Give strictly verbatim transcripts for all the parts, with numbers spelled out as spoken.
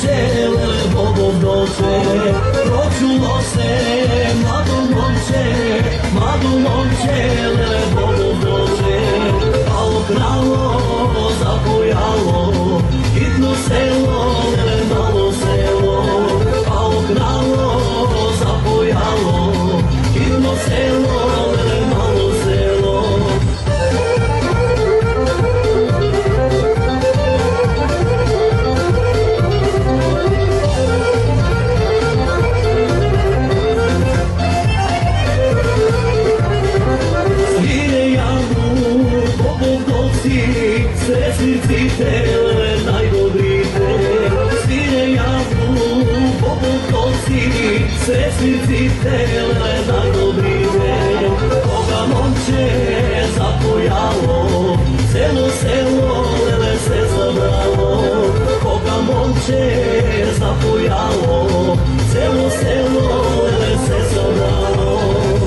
momče, lele Bogov doče, pročulo se, mlado momče, mlado momče, lele Bogov doče, palo kralo, zapojalo, hitno selo, lele malo selo, palo kralo, zapojalo, hitno selo, lele malo selo. Sresnici tele najdobrite, svire javu, popotovci, sresnici tele najdobrite. Koga momče zapojalo, selo, selo, lele se zabralo. Koga momče zapojalo, selo, selo, lele se zabralo.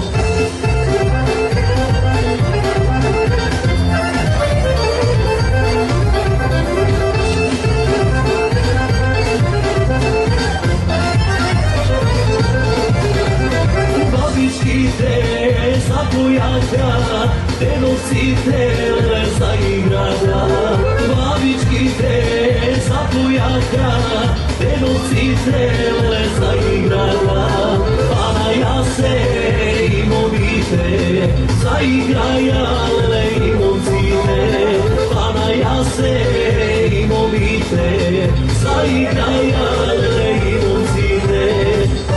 Te zapojaka, te nosite lele zaigrada. Babički te zapojaka, te nosite lele zaigrada. Pana jase i momite, zaigraja lele i momcite. Pana jase i momite, zaigraja lele i momcite.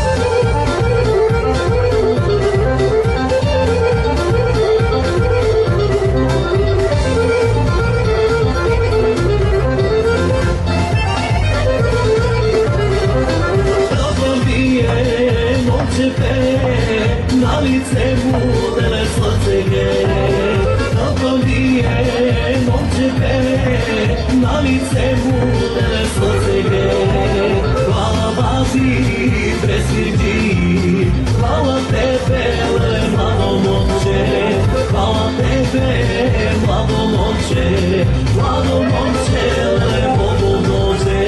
Na lice mu dele srce gere, dobro mi je, momče pere, na lice mu dele srce gere. Hvala Bazi, presvirđi, hvala tebe, lele mlado momče, hvala tebe, mlado momče, mlado momče, lele Bogov dođe.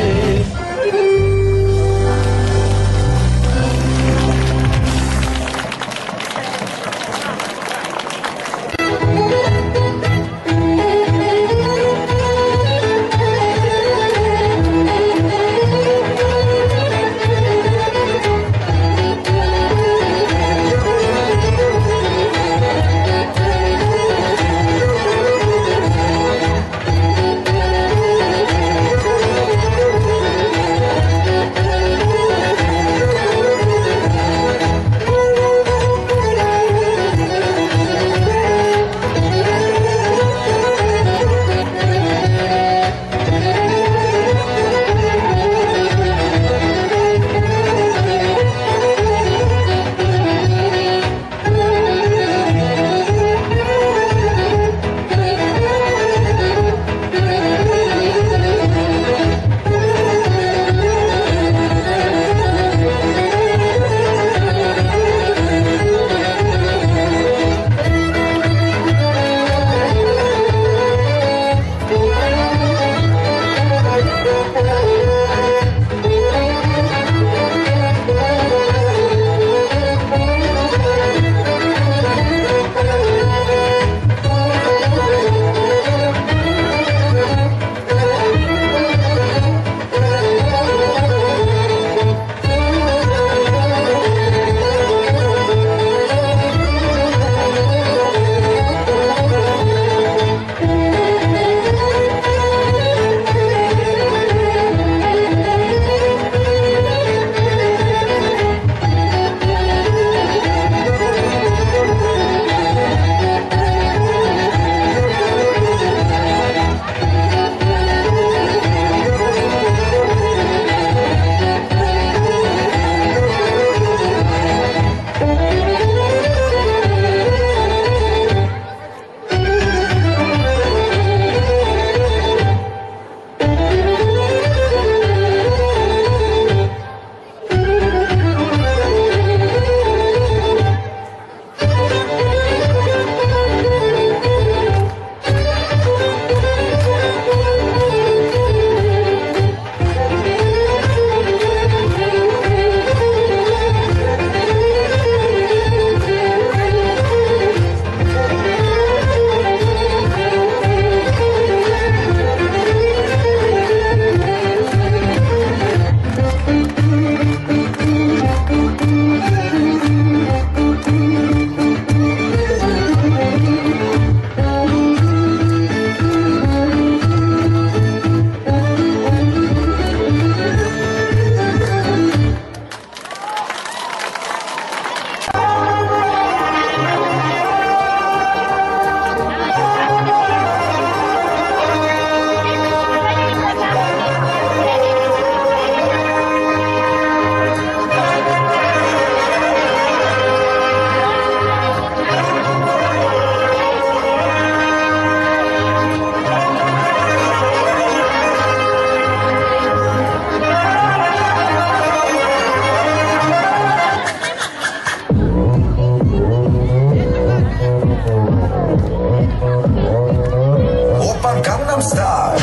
오빤 강남스타일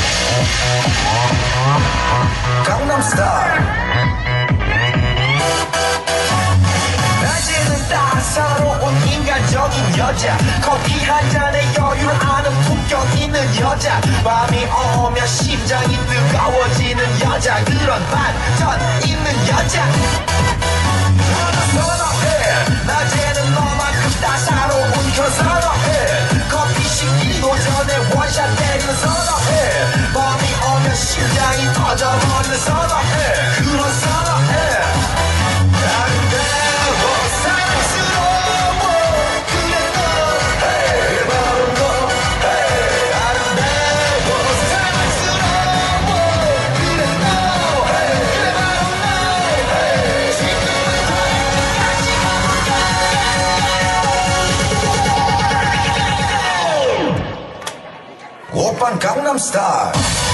강남스타일 낮에는 따사로운 인간적인 여자 커피 한 잔에 여유를 아는 품격 있는 여자 밤이 오면 심장이 뜨거워지는 여자 그런 반전 있는 여자 나는 선호해 낮에는 너만큼 따사로운 그 선호해 커피 식기도 전에 원샷 때리는 선호해 밤이 오면 심장이 터져버리는 선호해 그런 선호해 아름다워 사랑스러워 그래 너 hey, 바로 너 hey, 아름다워 사랑스러워 그래 너 hey, 그래 바로 너 hey, 지금은 다시 가볼까 오빤 강남스타일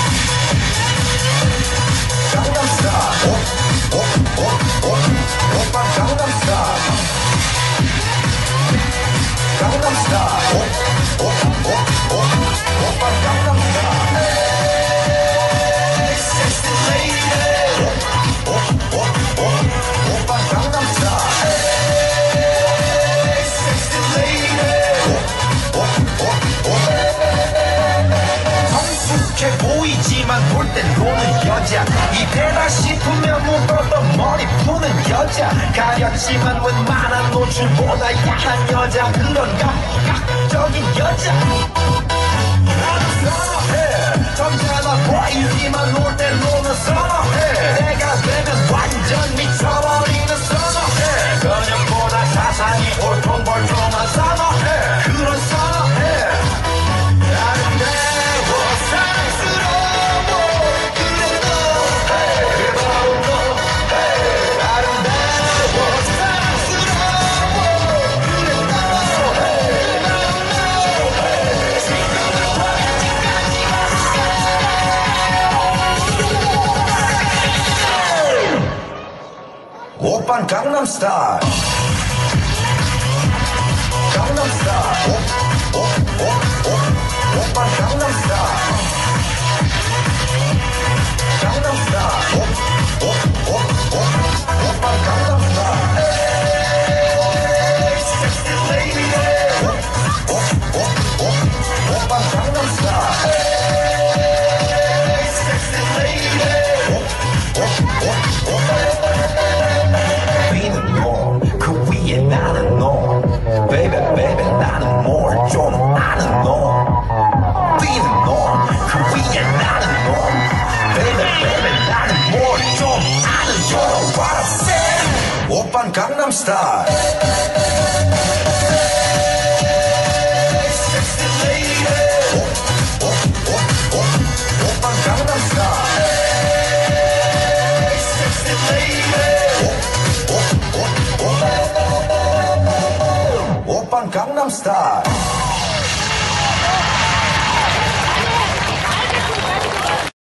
강남스타일 오, 오, 오, 오, 오빤 강남스타일 강남스타일 오, 오, 오, 오, 오빤 강남스타일 섹시 레이디 오, 오, 오, 오, 오빤 강남스타일 섹시 레이디 오, 오, 오, 오 성숙해 보이지만 볼 땐 노는 여자 이때다 싶으면 묶었던 머리 푸는 여자 가렸지만 웬만한 노출보다 야한 여자 그런 감각적인 여자 나는 선호해 점잖아 보이지만 놀 땐 노는 선호해 내가 되면 완전 미쳐버리는 선호해 그녀보다 사상이 올통벌통한 선호해 그런 선호해 아름다워 사랑스러워 그래 너 hey, 바로 너 hey, 아름다워 사랑스러워 그래 너 hey, 바로 너 hey, 지금은 어디까지 갔을까 오빤 강남스타일 강남스타일 오, 오, 오, 오, 오빤 강남스타일 강남스타일 오, 오, 오, 오, 오빤 강남스타일 에이 섹시 레이디 오, 오, 오, 오, 오빤 강남스타일 에이 섹시 레이디 오, 오, 오, 오 비는 너 그 위에 나는 너 Baby baby 나는 뭘 좀 아는 너 비는 너 그 위에 나는 너 Baby baby 나는 뭘 좀 아는 You know what I'm saying 오빤 강남스타일 Sexy lady 오, 오, 오, 오, 오빤 강남스타일 Sexy lady 오, 오, 오, 오, 오빤 강남스타일